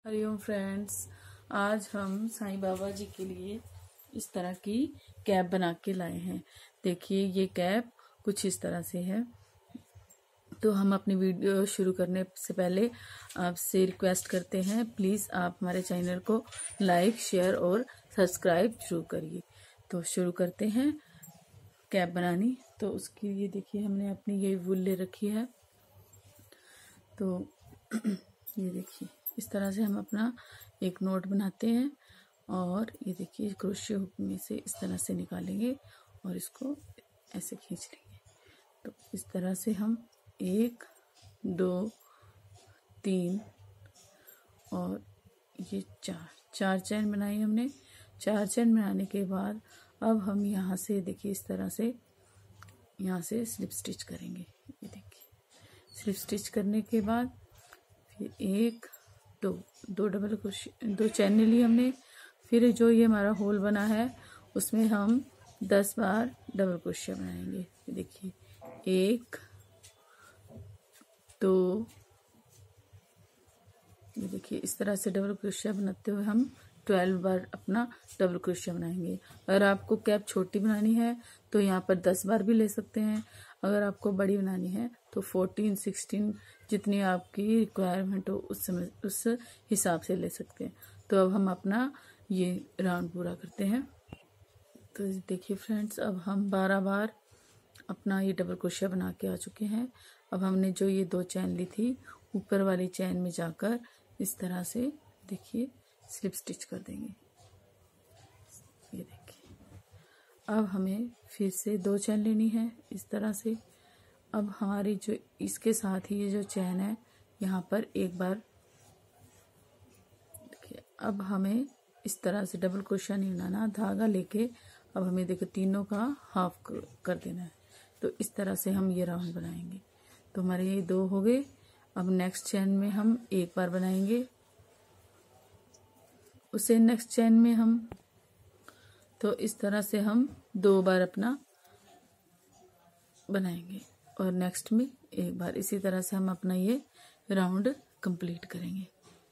Hariom friends, आज हम साईं बाबा जी के लिए इस तरह की कैप बना के लाए हैं। देखिए, ये कैप कुछ इस तरह से है। तो हम अपनी वीडियो शुरू करने से पहले आपसे रिक्वेस्ट करते हैं, प्लीज़ आप हमारे चैनल को लाइक, शेयर और सब्सक्राइब जरूर करिए। तो शुरू करते हैं कैप बनानी। तो उसके लिए देखिए, हमने अपनी ये वूल ले रखी है। तो ये देखिए, इस तरह से हम अपना एक नोट बनाते हैं और ये देखिए, क्रोशे हुक में से इस तरह से निकालेंगे और इसको ऐसे खींच लेंगे। तो इस तरह से हम 1 2 3 और ये 4 चैन बनाई हमने। 4 चैन बनाने के बाद अब हम यहाँ से देखिए, इस तरह से यहाँ से स्लिप स्टिच करेंगे। ये देखिए, स्लिप स्टिच करने के बाद फिर 1 2 डबल क्रोशे, 2 चैन ली हमने। फिर जो ये हमारा होल बना है उसमें हम 10 बार डबल क्रोशे बनाएंगे। ये देखिए, 1 2, ये देखिए, इस तरह से डबल क्रोशे बनाते हुए हम 12 बार अपना डबल क्रोशे बनाएंगे। अगर आपको कैप छोटी बनानी है तो यहाँ पर 10 बार भी ले सकते हैं। अगर आपको बड़ी बनानी है तो 14 16 जितनी आपकी रिक्वायरमेंट हो उस हिसाब से ले सकते हैं। तो अब हम अपना ये राउंड पूरा करते हैं। तो देखिए फ्रेंड्स, अब हम 12 बार अपना ये डबल क्रोशे बना के आ चुके हैं। अब हमने जो ये 2 चैन ली थी, ऊपर वाली चैन में जाकर इस तरह से देखिए स्लिप स्टिच कर देंगे। ये देखिए, अब हमें फिर से 2 चैन लेनी है इस तरह से। अब हमारी जो इसके साथ ही ये जो चैन है, यहाँ पर एक बार देखिए, अब हमें इस तरह से डबल क्रोशा नहीं बनाना, धागा लेके अब हमें देखो तीनों का हाफ कर देना है। तो इस तरह से हम ये राउंड बनाएंगे। तो हमारे ये 2 हो गए। अब नेक्स्ट चैन में हम एक बार बनाएंगे, उसे नेक्स्ट चैन में हम, तो इस तरह से हम 2 बार अपना बनाएंगे और नेक्स्ट में एक बार। इसी तरह से हम अपना ये राउंड कंप्लीट करेंगे।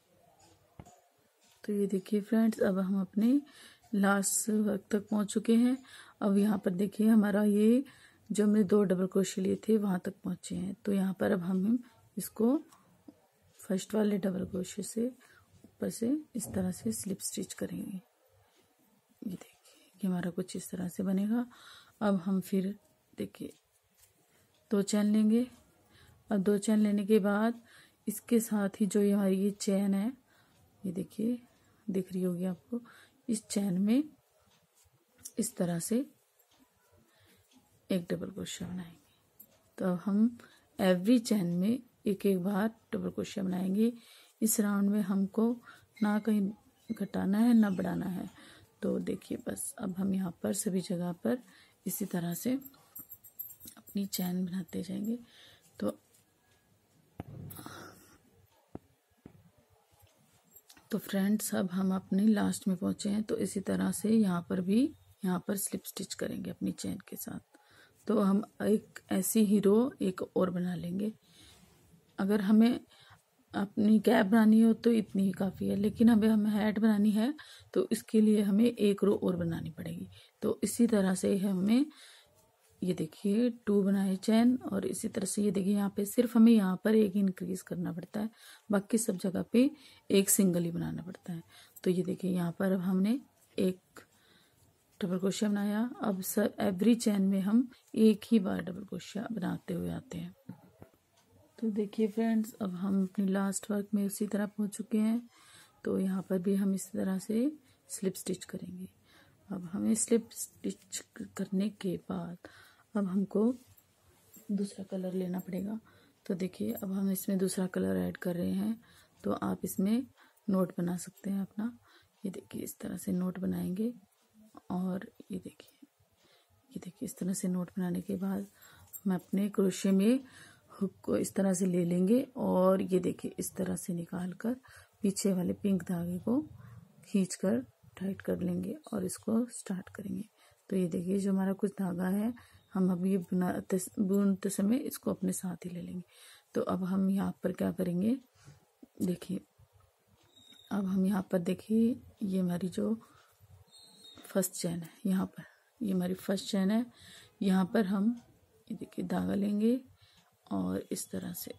तो ये देखिए फ्रेंड्स, अब हम अपने लास्ट वर्क तक पहुंच चुके हैं। अब यहाँ पर देखिए, हमारा ये जो हमने 2 डबल क्रोशे लिए थे वहां तक पहुंचे हैं। तो यहाँ पर अब हम इसको फर्स्ट वाले डबल क्रोशे से ऊपर से इस तरह से स्लिप स्टिच करेंगे। ये देखिए, ये हमारा कुछ इस तरह से बनेगा। अब हम फिर देखिए 2 चैन लेंगे। अब 2 चैन लेने के बाद इसके साथ ही जो हमारी ये चैन है, ये देखिए दिख रही होगी आपको, इस चैन में इस तरह से एक डबल क्रोशा बनाएंगे। तो अब हम एवरी चैन में एक एक बार डबल क्रोशा बनाएंगे। इस राउंड में हमको ना कहीं घटाना है ना बढ़ाना है। तो देखिए, बस अब हम यहाँ पर सभी जगह पर इसी तरह से अपनी चैन बनाते जाएंगे। तो फ्रेंड्स, अब हम अपने लास्ट में पहुंचे हैं। तो इसी तरह से यहाँ पर स्लिप स्टिच करेंगे अपनी चैन के साथ। तो हम एक ऐसी ही रो एक और बना लेंगे। अगर हमें अपनी कैप बनानी हो तो इतनी ही काफ़ी है, लेकिन अभी हमें हैट बनानी है तो इसके लिए हमें एक रो और बनानी पड़ेगी। तो इसी तरह से हमें ये देखिए 2 बनाए चैन, और इसी तरह से ये देखिए, यहाँ पे सिर्फ हमें यहाँ पर एक इंक्रीज करना पड़ता है, बाकी सब जगह पे एक सिंगल ही बनाना पड़ता है। तो ये देखिए, यहाँ पर अब हमने एक डबल क्रोशा बनाया। अब सब एवरी चैन में हम एक ही बार डबल क्रोशा बनाते हुए आते हैं। तो देखिए फ्रेंड्स, अब हम अपनी लास्ट वर्क में उसी तरह पहुंच चुके हैं। तो यहाँ पर भी हम इस तरह से स्लिप स्टिच करेंगे। अब हमें स्लिप स्टिच करने के बाद अब हमको दूसरा कलर लेना पड़ेगा। तो देखिए, अब हम इसमें दूसरा कलर ऐड कर रहे हैं। तो आप इसमें नोट बना सकते हैं अपना। ये देखिए, इस तरह से नोट बनाएंगे और ये देखिए इस तरह से नोट बनाने के बाद हम अपने क्रोशे में हुक को इस तरह से ले लेंगे और ये देखिए इस तरह से निकाल कर पीछे वाले पिंक धागे को खींच कर टाइट कर लेंगे और इसको स्टार्ट करेंगे। तो ये देखिए, जो हमारा कुछ धागा है, हम अब ये बुनते समय इसको अपने साथ ही ले लेंगे। तो अब हम यहाँ पर क्या करेंगे, देखिए अब हम यहाँ पर देखिए, ये हमारी जो फर्स्ट चैन है, यहाँ पर ये हमारी फर्स्ट चैन है। यहाँ पर हम ये देखिए धागा लेंगे और इस तरह से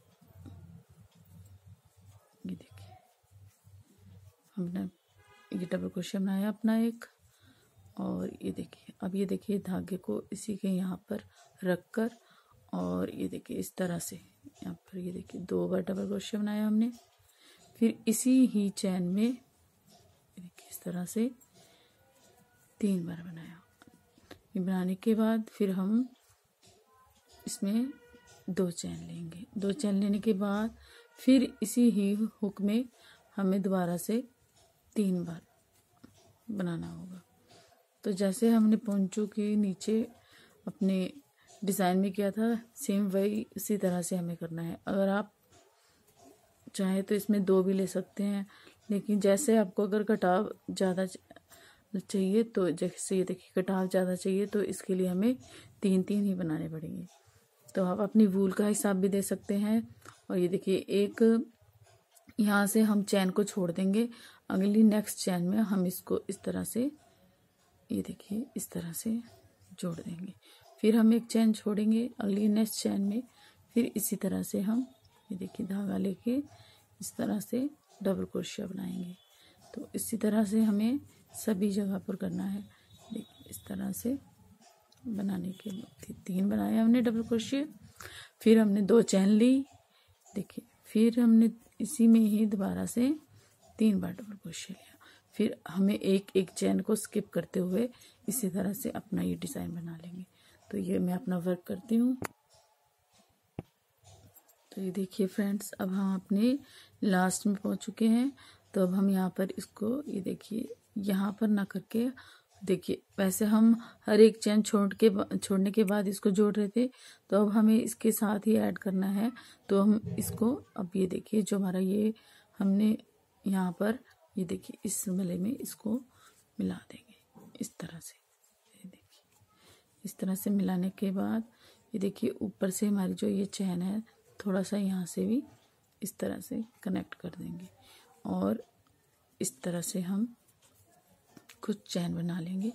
ये देखिए हमने ये डबल क्रोशिया बनाया अपना एक, और ये देखिए अब ये देखिए धागे को इसी के यहाँ पर रख कर, और ये देखिए इस तरह से यहाँ पर ये देखिए 2 बार डबल क्रोशिया बनाया हमने। फिर इसी ही चैन में ये देखिए इस तरह से 3 बार बनाया। ये बनाने के बाद फिर हम इसमें 2 चैन लेंगे। 2 चैन लेने के बाद फिर इसी ही हुक में हमें दोबारा से 3 बार बनाना होगा। तो जैसे हमने पोंचू के नीचे अपने डिज़ाइन में किया था, सेम वही उसी तरह से हमें करना है। अगर आप चाहे तो इसमें 2 भी ले सकते हैं, लेकिन जैसे आपको अगर कटाव ज़्यादा चाहिए, तो जैसे ये देखिए कटाव ज़्यादा चाहिए तो इसके लिए हमें 3-3 ही बनाने पड़ेंगे। तो आप अपनी वूल का हिसाब भी दे सकते हैं। और ये देखिए एक यहाँ से हम चैन को छोड़ देंगे, अगली नेक्स्ट चैन में हम इसको इस तरह से ये देखिए इस तरह से जोड़ देंगे। फिर हम एक चैन छोड़ेंगे अगली नेक्स्ट चैन में, फिर इसी तरह से हम ये देखिए धागा लेके इस तरह से डबल क्रोशिया बनाएंगे। तो इसी तरह से हमें सभी जगह पर करना है। देखिए इस तरह से बनाने के बाद 3 बनाए हमने डबल क्रोशिया, फिर हमने 2 चैन ली, देखिए फिर हमने इसी में ही दोबारा से 3 बार डबल क्रोशिया लिया। फिर हमें एक चैन को स्किप करते हुए इसी तरह से अपना ये डिज़ाइन बना लेंगे। तो ये मैं अपना वर्क करती हूँ। तो ये देखिए फ्रेंड्स, अब हम अपने लास्ट में पहुँच चुके हैं। तो अब हम यहाँ पर इसको ये देखिए यहाँ पर ना करके, देखिए वैसे हम हर एक चैन छोड़ने के बाद इसको जोड़ रहे थे, तो अब हमें इसके साथ ही ऐड करना है। तो हम इसको अब ये देखिए जो हमारा ये हमने यहाँ पर ये देखिए इस गले में इसको मिला देंगे इस तरह से। ये देखिए इस तरह से मिलाने के बाद ये देखिए ऊपर से हमारी जो ये चैन है थोड़ा सा यहाँ से भी इस तरह से कनेक्ट कर देंगे, और इस तरह से हम कुछ चैन बना लेंगे।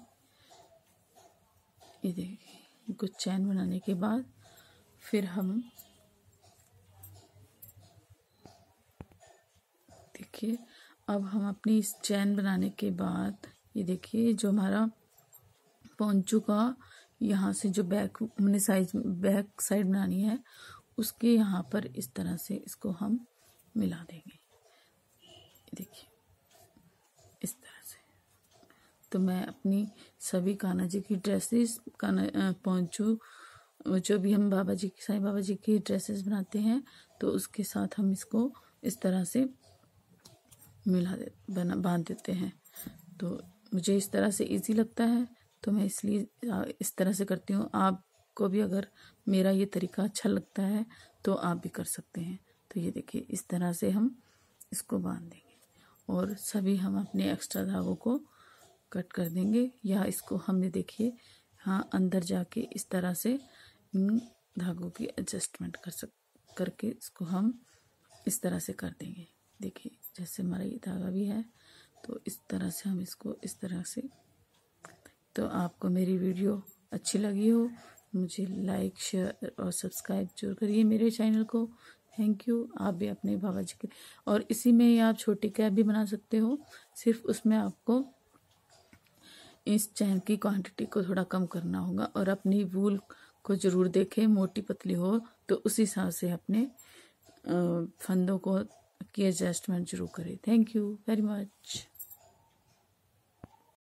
ये देखिए कुछ चैन बनाने के बाद फिर हम देखिए अब हम अपनी इस चैन बनाने के बाद ये देखिए जो हमारा पोंचू का यहाँ से जो बैक हमने बैक साइड बनानी है उसके यहाँ पर इस तरह से इसको हम मिला देंगे। देखिए इस तरह से। तो मैं अपनी सभी कान्हा जी की ड्रेसेस पोंचू जो भी हम साईं बाबा जी की ड्रेसेस बनाते हैं, तो उसके साथ हम इसको इस तरह से बांध देते हैं। तो मुझे इस तरह से इजी लगता है, तो मैं इसलिए इस तरह से करती हूँ। आपको भी अगर मेरा ये तरीका अच्छा लगता है तो आप भी कर सकते हैं। तो ये देखिए इस तरह से हम इसको बांध देंगे, और सभी हम अपने एक्स्ट्रा धागों को कट कर देंगे, या इसको हमने देखिए हाँ अंदर जाके इस तरह से इन धागों की एडजस्टमेंट करके इसको हम इस तरह से कर देंगे। देखिए जैसे हमारा ये धागा भी है, तो इस तरह से हम इसको इस तरह से। तो आपको मेरी वीडियो अच्छी लगी हो, मुझे लाइक शेयर और सब्सक्राइब जरूर करिए मेरे चैनल को। Thank you. आप भी अपने बाबा जी के, और इसी में ही आप छोटी कैप भी बना सकते हो, सिर्फ उसमें आपको इस चैन की क्वांटिटी को थोड़ा कम करना होगा, और अपनी वूल को ज़रूर देखें, मोटी पतली हो तो उस हिसाब से अपने फंदों को की एडजस्टमेंट जरूर करें। Thank you very much.